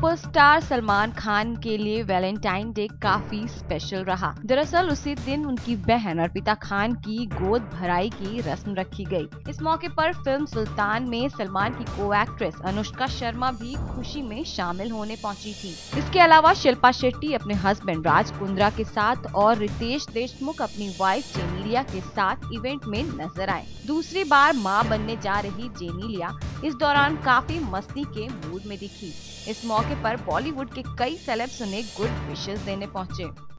Superstar Salman Khan के लिए Valentine day काफी स्पेशल रहा। दरअसल उसी दिन उनकी बहन अर्पिता खान की गोद भराई की रस्म रखी गई। इस मौके पर फिल्म सुल्तान में सलमान की को एक्ट्रेस अनुष्का शर्मा भी खुशी में शामिल होने पहुंची थी। इसके अलावा शिल्पा शेट्टी अपने हस्बैंड राज कुंद्रा के साथ और रितेश देशमुख अपनी वाइफ जेनेलिया के साथ इवेंट में नजर आए। दूसरी बार मां बनने जा रही जेनेलिया इस दौरान काफी मस्ती के मूड में दिखी। इस मौके पर बॉलीवुड के कई सेलेब्स उन्हें गुड विशेस देने पहुंचे।